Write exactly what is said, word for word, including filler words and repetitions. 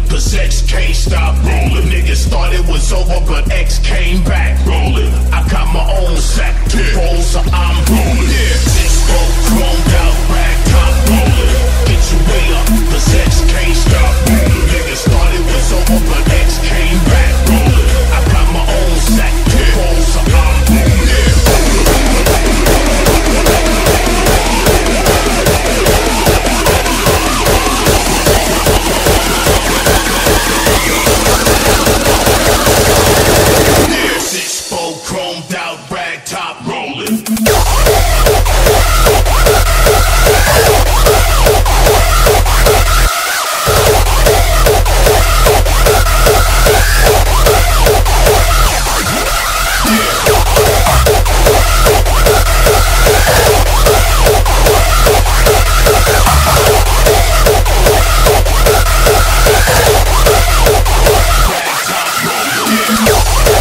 cause X can't stop rolling. Niggas thought it was over, but X came back rolling. I got my own sack, two rolls, so I'm rolling. Yeah. Six four chromed out, rag top rolling. Get your way up, cause X can't stop rolling. Niggas thought it was over, but X came back rolling. I got my own sack, two rolls, so I'm rolling. Yeah. Six four chromed out, rag top rolling. Yeah.